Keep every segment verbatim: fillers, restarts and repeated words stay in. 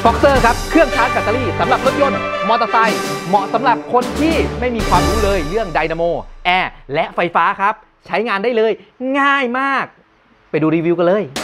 ฟ็อกเซอร์ครับเครื่องชาร์จแบตเตอรี่สำหรับรถยนต์มอเตอร์ไซค์เหมาะสำหรับคนที่ไม่มีความรู้เลยเรื่องไดนาโมแอร์และไฟฟ้าครับใช้งานได้เลยง่ายมากไปดูรีวิวกันเลย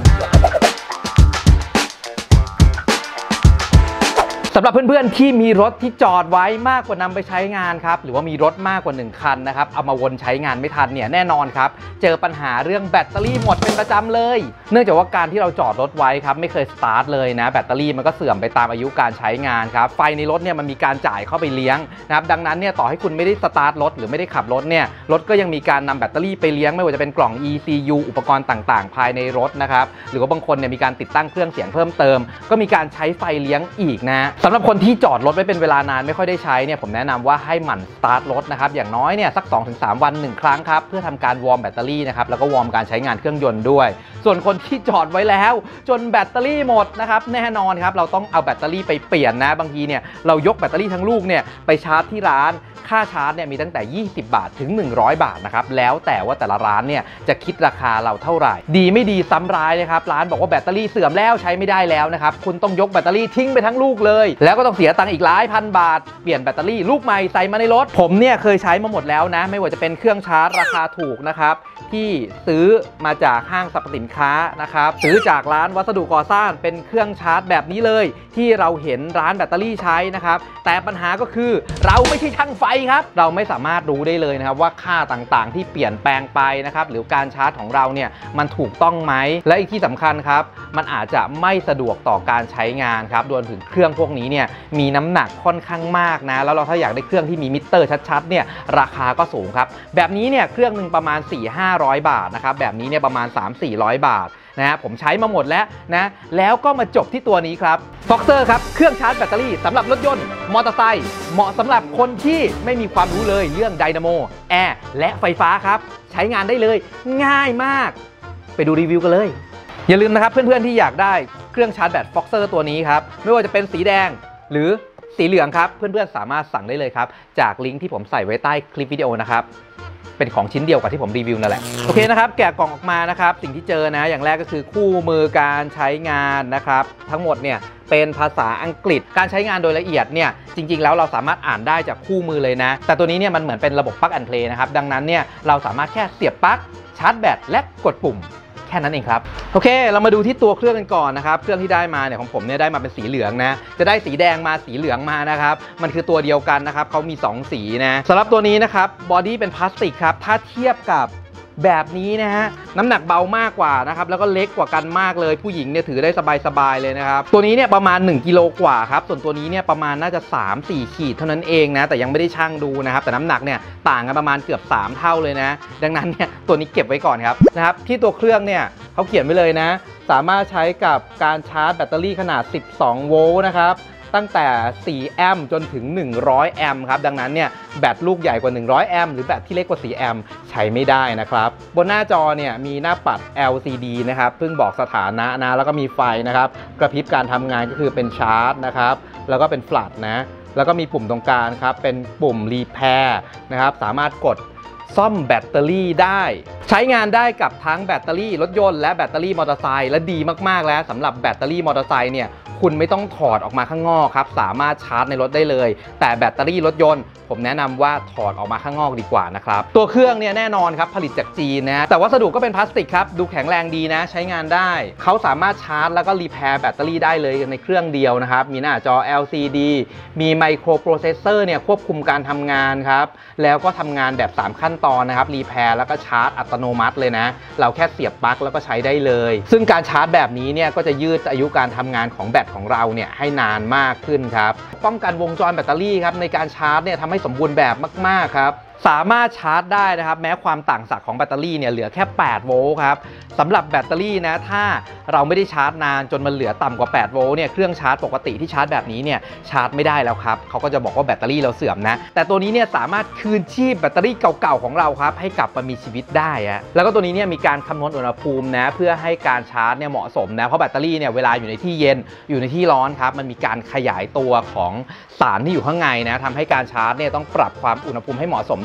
สำหรับเพื่อนๆที่มีรถที่จอดไว้มากกว่านำไปใช้งานครับหรือว่ามีรถมากกว่าหนึ่งคันนะครับเอามาวนใช้งานไม่ทันเนี่ยแน่นอนครับเจอปัญหาเรื่องแบตเตอรี่หมดเป็นประจำเลยเนื่องจากว่าการที่เราจอดรถไว้ครับไม่เคยสตาร์ทเลยนะแบตเตอรี่มันก็เสื่อมไปตามอายุการใช้งานครับไฟในรถเนี่ยมันมีการจ่ายเข้าไปเลี้ยงนะครับดังนั้นเนี่ยต่อให้คุณไม่ได้สตาร์ทรถหรือไม่ได้ขับรถเนี่ยรถก็ยังมีการนำแบตเตอรี่ไปเลี้ยงไม่ว่าจะเป็นกล่อง อี ซี ยู อุปกรณ์ต่างๆภายในรถนะครับหรือว่าบางคนเนี่ยมีการติดตั้งเครื่องเสียงเพิ่มเติมก็มีการใช้ไฟเลี้ยงอีกนะสำหรับคนที่จอดรถไว้เป็นเวลานานไม่ค่อยได้ใช้เนี่ยผมแนะนำว่าให้หมั่นสตาร์ทรถนะครับอย่างน้อยเนี่ยสัก สองถึงสาม วันหนึ่งครั้งครับเพื่อทำการวอร์มแบตเตอรี่นะครับแล้วก็วอร์มการใช้งานเครื่องยนต์ด้วยส่วนคนที่จอดไว้แล้วจนแบตเตอรี่หมดนะครับแน่นอนครับเราต้องเอาแบตเตอรี่ไปเปลี่ยนนะบางทีเนี่ยเรายกแบตเตอรี่ทั้งลูกเนี่ยไปชาร์จที่ร้านค่าชาร์จเนี่ยมีตั้งแต่ยี่สิบบาทถึงหนึ่งร้อยบาทนะครับแล้วแต่ว่าแต่ละร้านเนี่ยจะคิดราคาเราเท่าไหร่ดีไม่ดีซ้ำร้ายนะครับร้านบอกว่าแบตเตอรี่เสื่อมแล้วใช้ไม่ได้แล้วนะครับคุณต้องยกแบตเตอรี่ทิ้งไปทั้งลูกเลยแล้วก็ต้องเสียตังค์อีกหลายพันบาทเปลี่ยนแบตเตอรี่ลูกใหม่ใส่มาในรถผมเนี่ยเคยใช้มาหมดแล้วนะไม่ว่าจะเป็นเครื่องชาร์จราคาถูกนะครับที่ซื้อมาจากห้างสรรพสินค้านะครับซื้อจากร้านวัสดุก่อสร้างเป็นเครื่องชาร์จแบบนี้เลยที่เราเห็นร้านแบตเตอรี่ใช้นะครับแต่ปัญหาก็คือเราไม่ใช่ช่างไฟครับเราไม่สามารถรู้ได้เลยนะครับว่าค่าต่างๆที่เปลี่ยนแปลงไปนะครับหรือการชาร์จของเราเนี่ยมันถูกต้องไหมและอีกที่สำคัญครับมันอาจจะไม่สะดวกต่อการใช้งานครับรวมถึงเครื่องพวกนี้เนี่ยมีน้ำหนักค่อนข้างมากนะแล้วเราถ้าอยากได้เครื่องที่มีมิเตอร์ชัดๆเนี่ยราคาก็สูงครับแบบนี้เนี่ยเครื่องหนึ่งประมาณ สี่ถึงห้าร้อย บาทนะครับแบบนี้เนี่ยประมาณ สามถึงสี่ร้อย บาทนะผมใช้มาหมดแล้วนะแล้วก็มาจบที่ตัวนี้ครับฟ็อกเซอร์ครับเครื่องชาร์จแบตเตอรี่สำหรับรถยนต์มอเตอร์ไซค์เหมาะสำหรับคนที่ไม่มีความรู้เลยเรื่องไดนาโมแอร์และไฟฟ้าครับใช้งานได้เลยง่ายมากไปดูรีวิวกันเลยอย่าลืมนะครับเพื่อนๆที่อยากได้เครื่องชาร์จแบตฟ็อกเซอร์ตัวนี้ครับไม่ว่าจะเป็นสีแดงหรือสีเหลืองครับเพื่อนๆสามารถสั่งได้เลยครับจากลิงก์ที่ผมใส่ไว้ใต้คลิปวิดีโอนะครับเป็นของชิ้นเดียวกับที่ผมรีวิวนั่นแหละโอเคนะครับแกะกล่องออกมานะครับสิ่งที่เจอนะอย่างแรกก็คือคู่มือการใช้งานนะครับทั้งหมดเนี่ยเป็นภาษาอังกฤษการใช้งานโดยละเอียดเนี่ยจริงๆแล้วเราสามารถอ่านได้จากคู่มือเลยนะแต่ตัวนี้เนี่ยมันเหมือนเป็นระบบ plug and play นะครับดังนั้นเนี่ยเราสามารถแค่เสียบปลั๊กชาร์จแบตและกดปุ่มแค่นั้นเองครับโอเคเรามาดูที่ตัวเครื่องกันก่อนนะครับเครื่องที่ได้มาเนี่ยของผมเนี่ยได้มาเป็นสีเหลืองนะจะได้สีแดงมาสีเหลืองมานะครับมันคือตัวเดียวกันนะครับเขามีสองสีนะสำหรับตัวนี้นะครับบอดี้เป็นพลาสติกครับถ้าเทียบกับแบบนี้นะฮะน้ำหนักเบามากกว่านะครับแล้วก็เล็กกว่ากันมากเลยผู้หญิงเนี่ยถือได้สบายๆเลยนะครับตัวนี้เนี่ยประมาณหนึ่งกิโลกว่าครับส่วนตัวนี้เนี่ยประมาณน่าจะ สามถึงสี่ ขีดเท่านั้นเองนะแต่ยังไม่ได้ชั่งดูนะครับแต่น้ำหนักเนี่ยต่างกันประมาณเกือบสามเท่าเลยนะดังนั้นเนี่ยตัวนี้เก็บไว้ก่อนครับนะครับที่ตัวเครื่องเนี่ยเขาเขียนไว้เลยนะสามารถใช้กับการชาร์จแบตเตอรี่ขนาดสิบสองโวลต์นะครับตั้งแต่สี่แอมป์จนถึงหนึ่งร้อยแอมป์ครับดังนั้นเนี่ยแบตลูกใหญ่กว่าหนึ่งร้อยแอมป์หรือแบตที่เล็กกว่าสี่แอมป์ใช้ไม่ได้นะครับบนหน้าจอเนี่ยมีหน้าปัด แอล ซี ดี นะครับเพิ่งบอกสถานะนะแล้วก็มีไฟนะครับกระพริบการทำงานก็คือเป็นชาร์จนะครับแล้วก็เป็นแฟลชนะแล้วก็มีปุ่มตรงกลางครับเป็นปุ่มรีแพร์นะครับสามารถกดซ่อมแบตเตอรี่ได้ใช้งานได้กับทั้งแบตเตอรี่รถยนต์และแบตเตอรี่มอเตอร์ไซค์และดีมากๆแล้วสำหรับแบตเตอรี่มอเตอร์ไซค์เนี่ยคุณไม่ต้องถอดออกมาข้างนอกครับสามารถชาร์จในรถได้เลยแต่แบตเตอรี่รถยนต์ผมแนะนำว่าถอดออกมาข้างนอกดีกว่านะครับตัวเครื่องเนี่ยแน่นอนครับผลิตจากจีนนะแต่วัสดุก็เป็นพลาสติกครับดูแข็งแรงดีนะใช้งานได้เขาสามารถชาร์จแล้วก็รีแพร์แบตเตอรี่ได้เลยในเครื่องเดียวนะครับมีหน้าจอ แอล ซี ดี มีไมโครโปรเซสเซอร์เนี่ยควบคุมการทำงานครับแล้วก็ทำงานแบบสามขั้นตอนนะครับรีแพร์แล้วก็ชาร์จอัตโนมัติเลยนะเราแค่เสียบปลั๊กแล้วก็ใช้ได้เลยซึ่งการชาร์จแบบนี้เนี่ยก็จะยืดอายุการทำงานของแบตของเราเนี่ยให้นานมากขึ้นครับป้องกันวงจรแบตเตอรี่ครับในการชาร์จเนี่ยทำให้สมบูรณ์แบบมากๆครับสามารถชาร์จได้นะครับแม้ความต่างศักย์ของแบตเตอรี่เนี่ยเหลือแค่แปดโวลต์ครับสำหรับแบตเตอรี่นะถ้าเราไม่ได้ชาร์จนานจนมันเหลือต่ำกว่าแปดโวลต์เนี่ยเครื่องชาร์จปกติที่ชาร์จแบบนี้เนี่ยชาร์จไม่ได้แล้วครับเขาก็จะบอกว่าแบตเตอรี่เราเสื่อมนะแต่ตัวนี้เนี่ยสามารถคืนชีพแบตเตอรี่เก่าๆของเราครับให้กลับมามีชีวิตได้อะแล้วก็ตัวนี้เนี่ยมีการคำนวณอุณหภูมินะเพื่อให้การชาร์จเนี่ยเหมาะสมนะเพราะแบตเตอรี่เนี่ยเวลาอยู่ในที่เย็นอยู่ในที่ร้อนครับมันมีการขยายตัวของสารที่อยู่ข้างในนะทำให้การชาร์จเนี่ยต้องปรับความอุณหภูมิให้เหมาะสม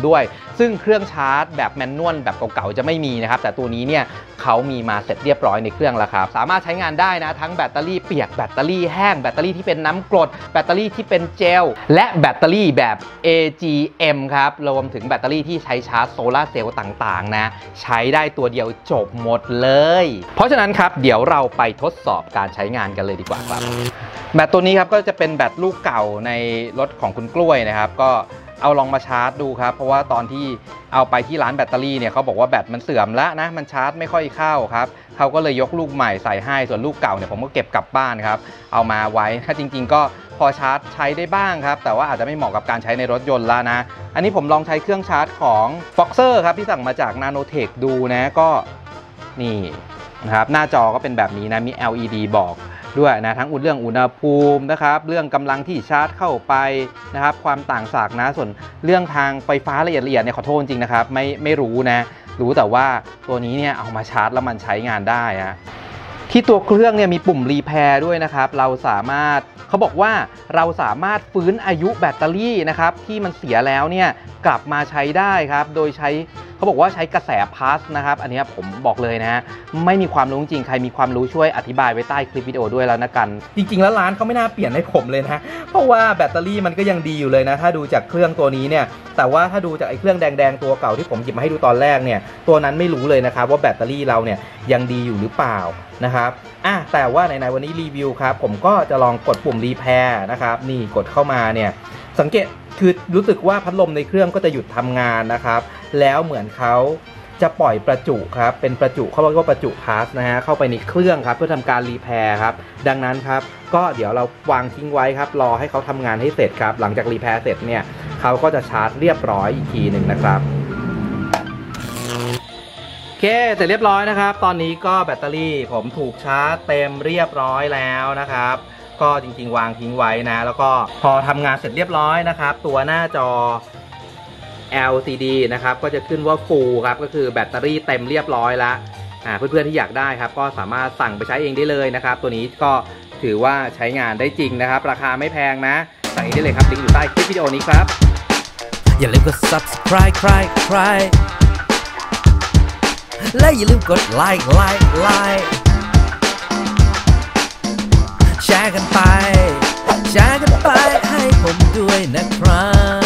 ด้วยซึ่งเครื่องชาร์จแบบแมนนวลแบบเก่าๆจะไม่มีนะครับแต่ตัวนี้เนี่ยเขามีมาเสร็จเรียบร้อยในเครื่องแล้วครับสามารถใช้งานได้นะทั้งแบตเตอรี่เปียกแบตเตอรี่แห้งแบตเตอรี่ที่เป็นน้ำกรดแบตเตอรี่ที่เป็นเจลและแบตเตอรี่แบบ เอ จี เอ็ม ครับรวมถึงแบตเตอรี่ที่ใช้ชาร์จโซลาร์เซลล์ต่างๆนะใช้ได้ตัวเดียวจบหมดเลยเพราะฉะนั้นครับเดี๋ยวเราไปทดสอบการใช้งานกันเลยดีกว่าครับแบตตัวนี้ครับก็จะเป็นแบตลูกเก่าในรถของคุณกล้วยนะครับก็เอาลองมาชาร์จดูครับเพราะว่าตอนที่เอาไปที่ร้านแบตเตอรี่เนี่ยเขาบอกว่าแบตมันเสื่อมแล้วนะมันชาร์จไม่ค่อยเข้าครับเขาก็เลยยกลูกใหม่ใส่ให้ส่วนลูกเก่าเนี่ยผมก็เก็บกลับบ้านครับเอามาไว้ถ้าจริงๆก็พอชาร์จใช้ได้บ้างครับแต่ว่าอาจจะไม่เหมาะกับการใช้ในรถยนต์แล้วนะอันนี้ผมลองใช้เครื่องชาร์จของ Foxer ครับที่สั่งมาจาก Nanotech ดูนะก็นี่นะครับหน้าจอก็เป็นแบบนี้นะมี แอล อี ดี บอกด้วยนะทั้งเรื่องอุณหภูมินะครับเรื่องกำลังที่ชาร์จเข้าไปนะครับความต่างศักย์นะส่วนเรื่องทางไฟฟ้าละเอียดละเอียดเนี่ยขอโทษจริงนะครับไม่ไม่รู้นะรู้แต่ว่าตัวนี้เนี่ยเอามาชาร์จแล้วมันใช้งานได้นะที่ตัวเครื่องเนี่ยมีปุ่มรีแพร์ด้วยนะครับเราสามารถเขาบอกว่าเราสามารถฟื้นอายุแบตเตอรี่นะครับที่มันเสียแล้วเนี่ยกลับมาใช้ได้ครับโดยใช้เขาบอกว่าใช้กระแสพาสนะครับอันนี้ผมบอกเลยนะฮะไม่มีความรู้จริงใครมีความรู้ช่วยอธิบายไว้ใต้คลิปวิดีโอด้วยแล้วนะกันจริงๆแล้วร้านเขาไม่น่าเปลี่ยนให้ผมเลยนะเพราะว่าแบตเตอรี่มันก็ยังดีอยู่เลยนะถ้าดูจากเครื่องตัวนี้เนี่ยแต่ว่าถ้าดูจากไอ้เครื่องแดงๆตัวเก่าที่ผมหยิบมาให้ดูตอนแรกเนี่ยตัวนั้นไม่รู้เลยนะครับว่าแบตเตอรี่เราเนี่ยยังดีอยู่หรือเปล่านะครับอ่ะแต่ว่าในวันนี้รีวิวครับผมก็จะลองกดปุ่มรีแพร์นะครับนี่กดเข้ามาเนี่ยสังเกตคือรู้สึกว่าพัดลมในเครื่องก็จะหยุดทำงานนะครับแล้วเหมือนเขาจะปล่อยประจุครับเป็นประจุเขาเรียกว่าประจุพาสนะฮะเข้าไปในเครื่องครับเพื่อทำการรีแพร์ครับดังนั้นครับก็เดี๋ยวเราวางทิ้งไว้ครับรอให้เขาทำงานให้เสร็จครับหลังจากรีแพร์เสร็จเนี่ยเขาก็จะชาร์จเรียบร้อยอีกทีหนึ่งนะครับโอเคเสร็จเรียบร้อยนะครับตอนนี้ก็แบตเตอรี่ผมถูกชาร์จเต็มเรียบร้อยแล้วนะครับก็จริงๆวางทิ้งไว้นะแล้วก็พอทำงานเสร็จเรียบร้อยนะครับตัวหน้าจอ แอล ซี ดี นะครับก็จะขึ้นว่า Full ครับก็คือแบตเตอรี่เต็มเรียบร้อยแล้วอ่าเพื่อนๆที่อยากได้ครับก็สามารถสั่งไปใช้เองได้เลยนะครับตัวนี้ก็ถือว่าใช้งานได้จริงนะครับราคาไม่แพงนะสั่งเองได้เลยครับลิงก์อยู่ใต้คลิปวิดีโอนี้ครับอย่าลืมกด Subscribe ใครใครและอย่าลืมกดไลค์ไลค์ไลค์แชร์กันไปแชร์กันไปให้ผมด้วยนะครับ